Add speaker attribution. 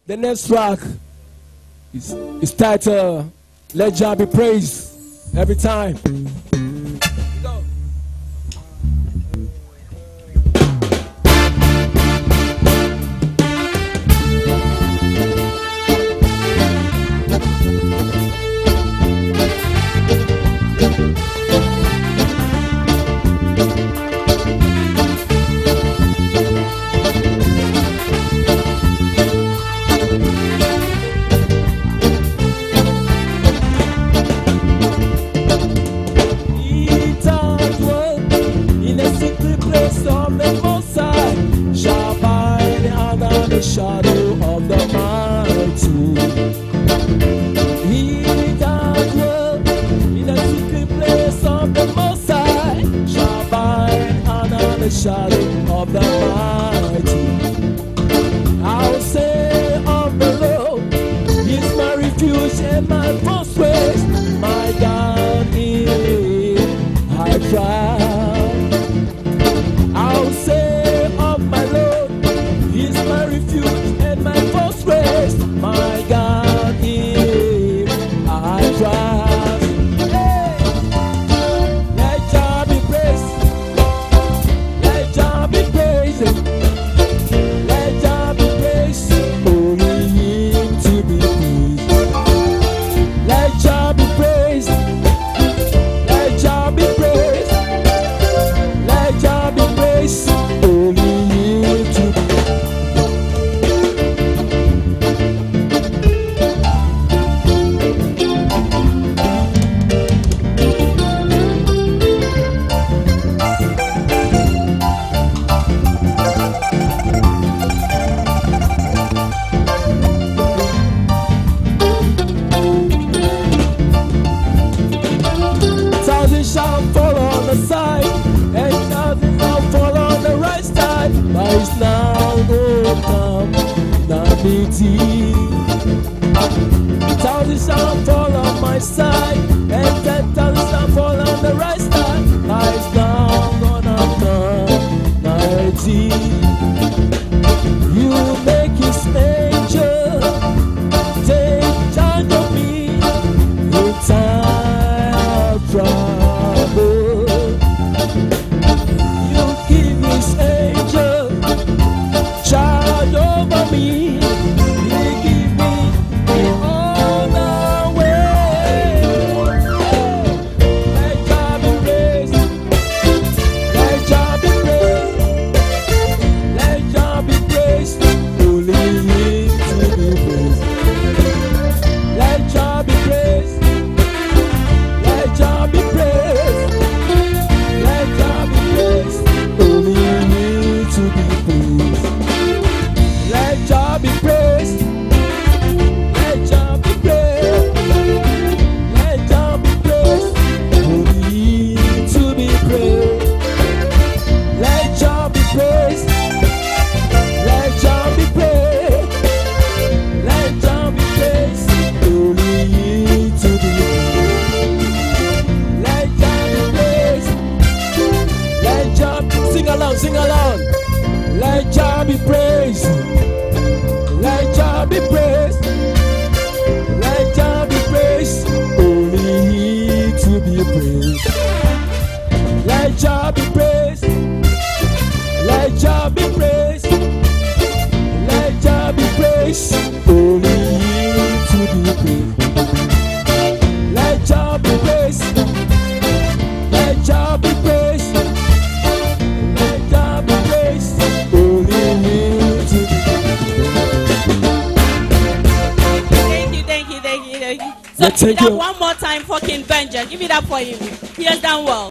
Speaker 1: The next track is titled Let Jah Be Praised Every Time. Go. Shadow of the mighty, he that dwells in the secret place of the Most High shall abide under the shadow of the mighty. I'll say of the Lord, He's my refuge and my fortress, my God in I trust. I'll say of my Lord, He's my refuge and my fortress, my God in I trust. Hey! Let Jah be praised, let Jah be praised, let Jah be praised, only Him to be praised. Let Jah be praised, let Jah be praised, let Jah be praised, only Him to be praised. Thousands shall fall on the side, and thousands shall fall on the right side. But it's now come, not me. Thousands shall fall on my side, and 10,000 shall fall on the right side. But it's now gonna come, not me. You make His angel take charge of me in time of trouble. You give His angel charge over me. He give me the honor way. Let Jah be praised, let Jah be praised, let Jah be praised, only Him to be praised. Let Jah be praised, let Jah be praised, let Jah be praised, only Him to be praised. Let Jah be praised, let Jah be praised, let Jah be praised, only Him to be praised. Let Jah be praised, let Jah be praised, let Jah be praised, only Him to be praised. Let Jah be praised, let Jah, sing along, sing along. Let Jah be praised, let Jah be praised, let Jah be praised, only Him to be praised. Let Jah be praised, let Jah be praised, let Jah be praised, only Him to be praised. Let Jah be praised, let Jah be praised, let Jah be praised, only Him to be praised.
Speaker 2: Thank you. So give it up one more time for King Benja. Give it up for him. He has done well.